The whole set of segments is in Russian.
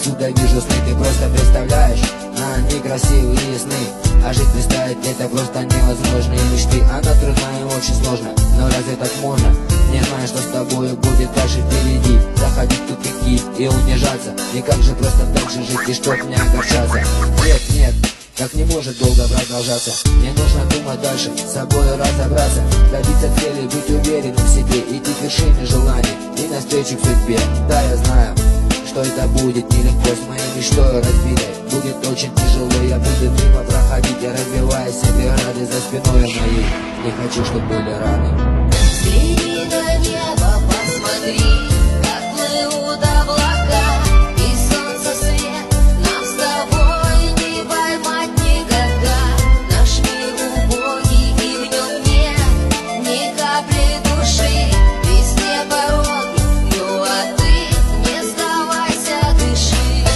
Отсюда вижу сны, ты просто представляешь, они красивые сны. А жить представить это просто невозможные мечты. Она трудна и очень сложно, но разве так можно? Не знаю, что с тобою будет дальше впереди. Заходить в тупики и унижаться, и как же просто так же жить и чтоб не огорчаться. Нет, нет, так не может долго продолжаться. Мне нужно думать дальше, с собой разобраться, добиться цели, быть уверенным в себе, идти к вершине желаний и навстречу к судьбе. Да, я знаю, что это будет нелегко, с моей мечтой разбитой будет очень тяжело. Я буду мимо проходить, я разбиваю себе раны за спиной моей. Не хочу, чтобы были раны. Взгляни на небо, посмотри, как плывут облака, и солнце свет нам с тобой не поймать никогда. Наш мир убогий, и в нем нет ни капли души, везде пороги, ну а ты не сдавайся, дыши.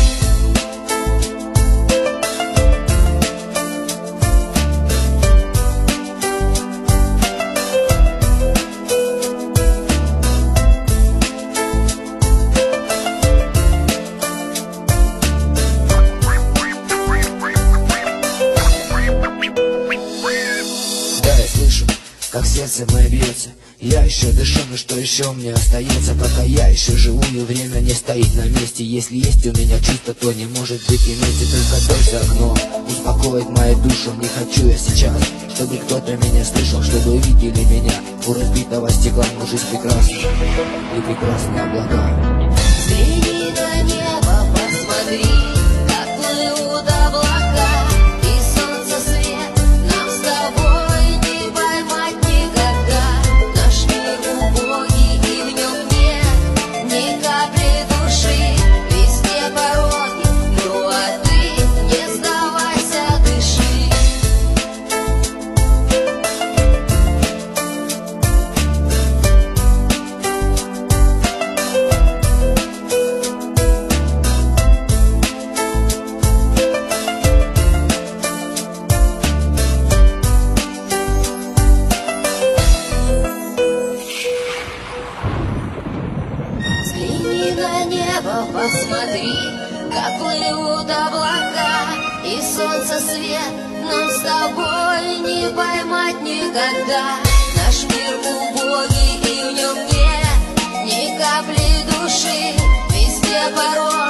Как сердце мое бьется, я еще дышу, но что еще мне остается? Пока я еще живу и время не стоит на месте. Если есть у меня чувство, то не может быть и вместе. Только дождь за окном успокоит мою душу. Не хочу я сейчас, чтобы кто-то меня слышал, чтобы увидели меня у разбитого стекла. Но жизнь прекрасна и прекрасные облака. Взгляни на небо, посмотри, как плывут облака, и солнце свет нам с тобой не поймать никогда. Наш мир убогий, и в нем нет ни капли души, везде пороги, ну а ты не сдавайся, дыши. Взгляни на небо, посмотри, как плывут облака, и солнце свет нам с тобой не поймать никогда. Наш мир убогий, и в нем нет ни капли души, везде порог.